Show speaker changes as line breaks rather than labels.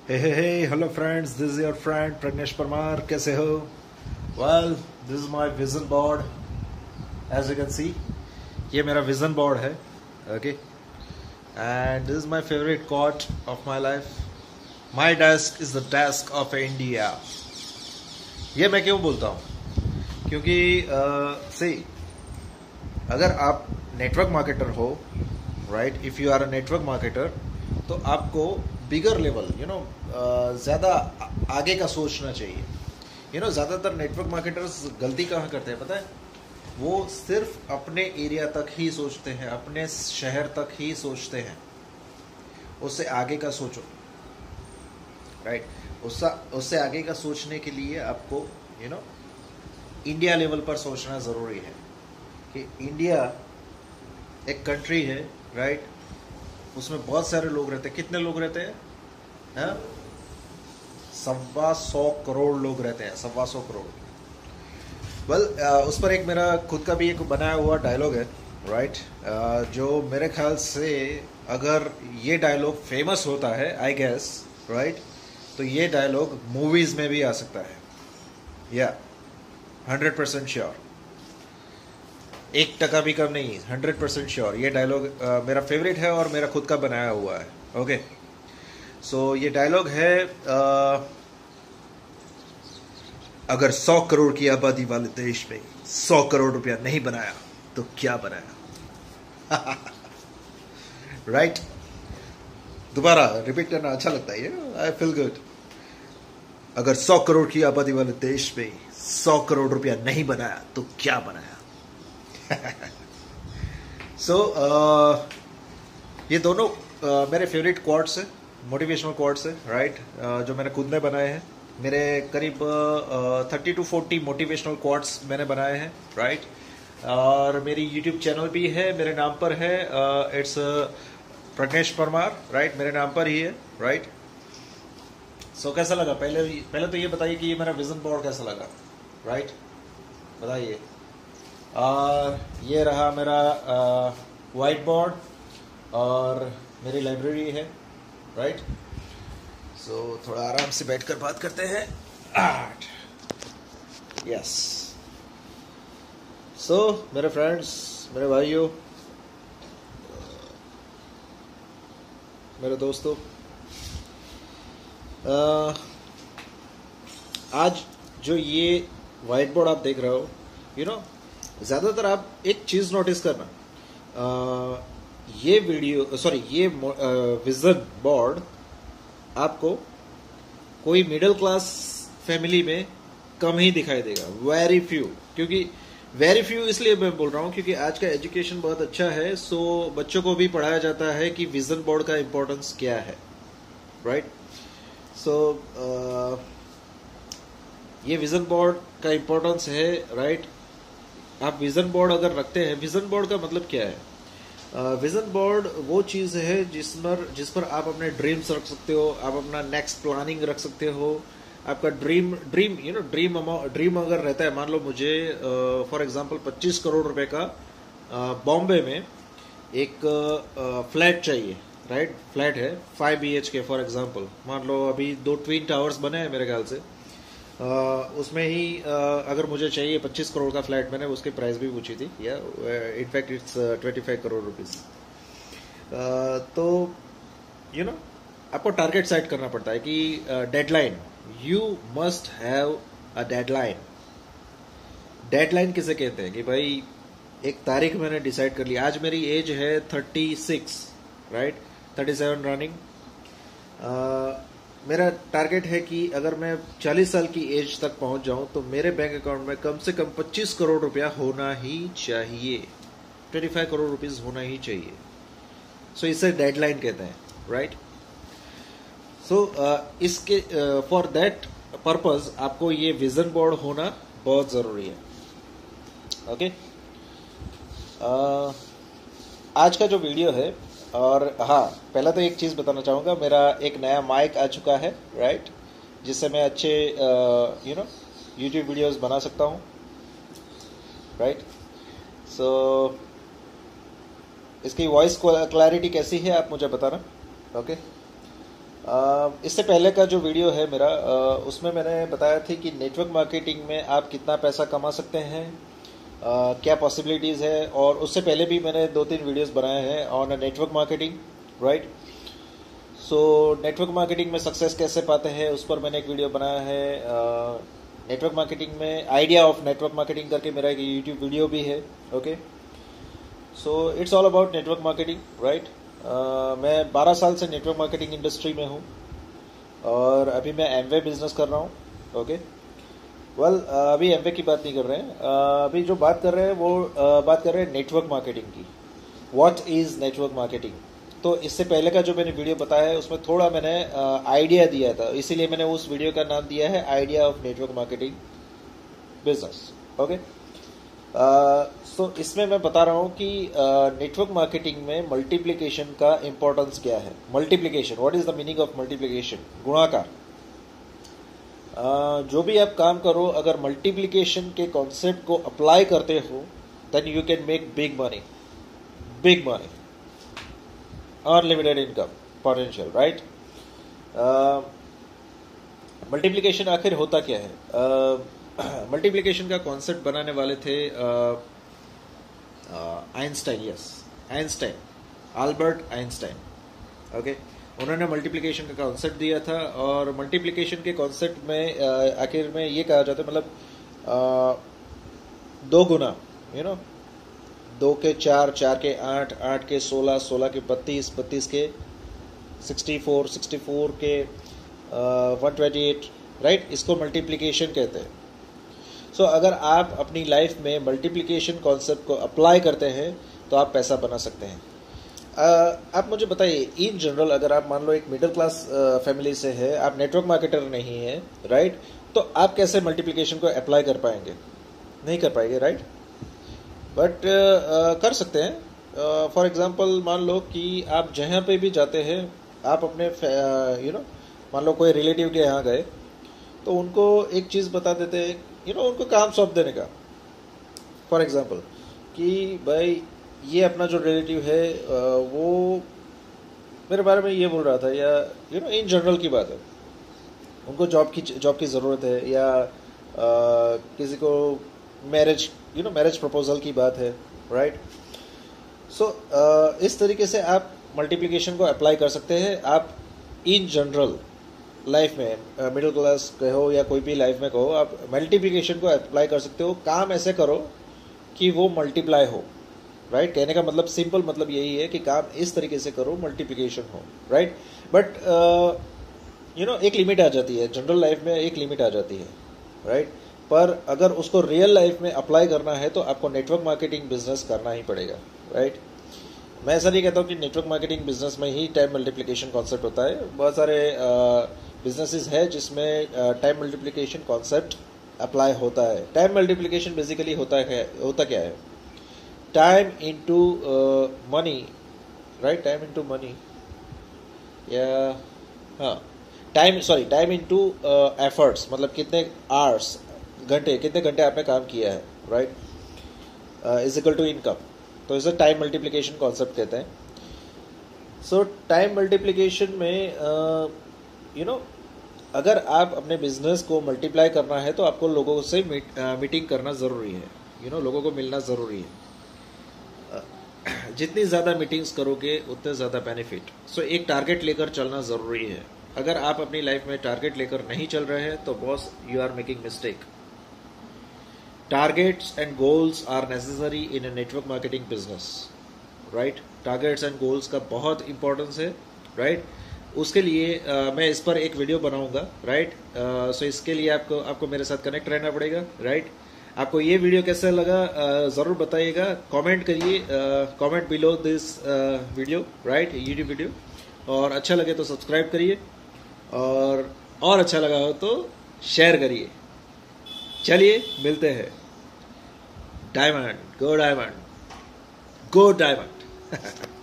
Hey, hello friends, this is your friend Pragnesh Parmar. कैसे हो? Well, this is my vision board. As you can see, ये मेरा vision board है, okay? And this is my favorite quote of my life. My desk is the desk of India. ये मैं क्यों बोलता हूँ? क्योंकि see, अगर आप नेटवर्क मार्केटर हो, right? If you are a network marketer, तो आपको बिगर लेवल ज़्यादा आगे का सोचना चाहिए। ज़्यादातर नेटवर्क मार्केटर्स गलती कहाँ करते हैं पता है? वो सिर्फ अपने एरिया तक ही सोचते हैं, अपने शहर तक ही सोचते हैं। उससे आगे का सोचो, राइट? उससे आगे का सोचने के लिए आपको इंडिया लेवल पर सोचना ज़रूरी है कि इंडिया एक कंट्री है, राइट? उसमें बहुत सारे लोग रहते हैं। कितने लोग रहते हैं? 125 करोड़ लोग रहते हैं, 125 करोड़। वेल, उस पर एक मेरा खुद का भी एक बनाया हुआ डायलॉग है, राइट? जो मेरे ख्याल से अगर ये डायलॉग फेमस होता है, आई गेस, राइट, तो ये डायलॉग मूवीज में भी आ सकता है। या 100% श्योर, 1% भी कम नहीं, 100% श्योर। ये डायलॉग मेरा फेवरेट है और मेरा खुद का बनाया हुआ है। ओके, सो ये डायलॉग है अगर 100 करोड़ की आबादी वाले देश में 100 करोड़ रुपया नहीं बनाया तो क्या बनाया? राइट? दोबारा रिपीट करना अच्छा लगता है, आई फील गुड। अगर 100 करोड़ की आबादी वाले देश में 100 करोड़ रुपया नहीं बनाया तो क्या बनाया? सो ये दोनों मेरे फेवरेट क्वाट्स है, मोटिवेशनल क्वाट्स है, राइट? जो मैंने खुद में बनाए हैं। मेरे करीब 30 to 40 मोटिवेशनल क्वाट्स मैंने बनाए हैं, राइट? और मेरी यूट्यूब चैनल भी है, मेरे नाम पर है, इट्स प्रज्ञेश परमार, राइट? मेरे नाम पर ही है, राइट? सो कैसा लगा? पहले तो ये बताइए कि ये मेरा विजन बोर्ड कैसा लगा, राइट? बताइए। और ये रहा मेरा वाइट बोर्ड और मेरी लाइब्रेरी है, राइट? सो थोड़ा आराम से बैठकर बात करते हैं। यस। सो मेरे फ्रेंड्स, मेरे भाइयों, मेरे दोस्तों, आज जो ये वाइट बोर्ड आप देख रहे हो, ज़्यादातर आप एक चीज़ नोटिस करना, ये विजन बोर्ड आपको कोई मिडिल क्लास फैमिली में कम ही दिखाई देगा, वेरी फ्यू। क्योंकि वेरी फ्यू इसलिए मैं बोल रहा हूँ क्योंकि आज का एजुकेशन बहुत अच्छा है, सो बच्चों को भी पढ़ाया जाता है कि विजन बोर्ड का इम्पोर्टेंस क्या है, राइट? सो ये विजन बोर्ड का इम्पोर्टेंस है, राइट? आप विजन बोर्ड अगर रखते हैं, विजन बोर्ड का मतलब क्या है? विजन बोर्ड वो चीज़ है जिस पर आप अपने ड्रीम्स रख सकते हो, आप अपना नेक्स्ट प्लानिंग रख सकते हो। आपका ड्रीम अगर रहता है, मान लो मुझे फॉर एग्जांपल 25 करोड़ रुपए का बॉम्बे में एक फ्लैट चाहिए, राइट? फ्लैट है 5 BHK फॉर एग्जांपल। मान लो अभी 2 ट्विन टावर्स बने हैं मेरे ख्याल से, उसमें ही अगर मुझे चाहिए 25 करोड़ का फ्लैट, मैंने उसकी प्राइस भी पूछी थी, या इनफैक्ट इट्स 25 करोड़ रुपीस। तो आपको टारगेट सेट करना पड़ता है कि deadline, you must have a deadline. Deadline किसे कहते हैं? कि भाई एक तारीख मैंने डिसाइड कर ली, आज मेरी एज है 36, राइट? 37 रनिंग। मेरा टारगेट है कि अगर मैं 40 साल की एज तक पहुंच जाऊं तो मेरे बैंक अकाउंट में कम से कम 25 करोड़ रुपया होना ही चाहिए, 25 करोड़ रुपीस होना ही चाहिए। सो इसे डेडलाइन कहते हैं, राइट? सो इसके फॉर दैट पर्पस आपको ये विजन बोर्ड होना बहुत जरूरी है। ओके, आज का जो वीडियो है, और हाँ, पहला तो एक चीज़ बताना चाहूँगा, मेरा एक नया माइक आ चुका है, राइट? जिससे मैं अच्छे यूट्यूब वीडियोस बना सकता हूँ, राइट? सो इसकी वॉइस क्लैरिटी कैसी है आप मुझे बताना, ओके? इससे पहले का जो वीडियो है मेरा, उसमें मैंने बताया थी कि नेटवर्क मार्केटिंग में आप कितना पैसा कमा सकते हैं, क्या पॉसिबिलिटीज़ है। और उससे पहले भी मैंने 2-3 वीडियोस बनाए हैं on network marketing, right. So network marketing में सक्सेस कैसे पाते हैं उस पर मैंने एक वीडियो बनाया है। नेटवर्क मार्केटिंग में आइडिया ऑफ नेटवर्क मार्केटिंग करके मेरा एक यूट्यूब वीडियो भी है, okay. So it's all about network marketing, right. मैं 12 साल से नेटवर्क मार्केटिंग इंडस्ट्री में हूँ और अभी मैं एमवे बिजनेस कर रहा हूँ, ओके। वेल, अभी एमवे की बात नहीं कर रहे हैं, अभी जो बात कर रहे हैं वो बात कर रहे हैं नेटवर्क मार्केटिंग की। What is network marketing? तो इससे पहले का जो मैंने वीडियो बताया है उसमें थोड़ा मैंने आइडिया दिया था, इसीलिए मैंने उस वीडियो का नाम दिया है idea of network marketing business, okay. So इसमें मैं बता रहा हूँ कि नेटवर्क मार्केटिंग में मल्टीप्लिकेशन का इंपॉर्टेंस क्या है। Multiplication, what is the meaning of multiplication? गुणाकार। जो भी आप काम करो, अगर मल्टीप्लिकेशन के कॉन्सेप्ट को अप्लाई करते हो then you can make big money, big money, unlimited income potential, right. Multiplication आखिर होता क्या है? मल्टीप्लिकेशन का कॉन्सेप्ट बनाने वाले थे Einstein, yes, Einstein, Albert Einstein, okay. उन्होंने मल्टीप्लिकेशन का कॉन्सेप्ट दिया था और मल्टीप्लिकेशन के कॉन्सेप्ट में आखिर में ये कहा जाता है, मतलब 2 गुना, यू नो, 2 के 4, 4 के 8, 8 के 16, 16 के 32, 32 के 64, 64 के 128, राइट। इसको मल्टीप्लिकेशन कहते हैं। सो अगर आप अपनी लाइफ में मल्टीप्लिकेशन कॉन्सेप्ट को अप्लाई करते हैं तो आप पैसा बना सकते हैं। आप मुझे बताइए, इन जनरल अगर आप मान लो एक मिडिल क्लास फैमिली से है, आप नेटवर्क मार्केटर नहीं है, राइट, तो आप कैसे मल्टीप्लिकेशन को अप्लाई कर पाएंगे? नहीं कर पाएंगे, राइट। बट कर सकते हैं। फॉर एग्जांपल, मान लो कि आप जहाँ पे भी जाते हैं, आप अपने मान लो कोई रिलेटिव के यहाँ गए तो उनको एक चीज़ बता देते हैं, उनको काम सौंप देने का। फॉर एग्जांपल कि भाई ये अपना जो रिलेटिव है वो मेरे बारे में ये बोल रहा था, या इन जनरल की बात है, उनको जॉब की ज़रूरत है, या किसी को मैरिज प्रपोजल की बात है, राइट। सो इस तरीके से आप मल्टीप्लिकेशन को अप्लाई कर सकते हैं। आप इन जनरल लाइफ में, मिडिल क्लास कहो या कोई भी लाइफ में कहो, आप मल्टीप्लिकेशन को अप्लाई कर सकते हो। काम ऐसे करो कि वो मल्टीप्लाई हो, राइट। कहने का मतलब, सिंपल मतलब यही है कि काम इस तरीके से करो मल्टीप्लिकेशन हो, राइट। बट एक लिमिट आ जाती है, जनरल लाइफ में एक लिमिट आ जाती है, राइट। पर अगर उसको रियल लाइफ में अप्लाई करना है तो आपको नेटवर्क मार्केटिंग बिजनेस करना ही पड़ेगा, राइट। मैं ऐसा नहीं कहता हूँ कि नेटवर्क मार्केटिंग बिजनेस में ही टाइम मल्टीप्लिकेशन कॉन्सेप्ट होता है। बहुत सारे बिजनेसेस है जिसमें टाइम मल्टीप्लिकेशन कॉन्सेप्ट अप्लाई होता है। टाइम मल्टीप्लिकेशन बेसिकली होता क्या है? Time into money, right. Time into money, या हाँ, टाइम इनटू एफर्ट्स, मतलब कितने आवर्स, कितने घंटे आपने काम किया है, right, is equal to income. तो इसे टाइम मल्टीप्लिकेशन कॉन्सेप्ट कहते हैं। सो टाइम मल्टीप्लिकेशन में अगर आप अपने बिजनेस को मल्टीप्लाई करना है तो आपको लोगों से मीटिंग करना ज़रूरी है, लोगों को मिलना ज़रूरी है। जितनी ज़्यादा मीटिंग्स करोगे उतने ज़्यादा बेनिफिट। सो एक टारगेट लेकर चलना ज़रूरी है। अगर आप अपनी लाइफ में टारगेट लेकर नहीं चल रहे हैं तो boss, you are making mistake. Targets and goals are necessary in a network marketing business, right. Targets and goals का बहुत इंपॉर्टेंस है, राइट। उसके लिए मैं इस पर एक वीडियो बनाऊंगा, राइट। सो इसके लिए आपको मेरे साथ कनेक्ट रहना पड़ेगा, राइट। आपको ये वीडियो कैसा लगा ज़रूर बताइएगा, कमेंट करिए, comment below this video, right, YouTube video. और अच्छा लगे तो सब्सक्राइब करिए, और अच्छा लगा हो तो शेयर करिए। चलिए मिलते हैं। Diamond, go diamond, go diamond.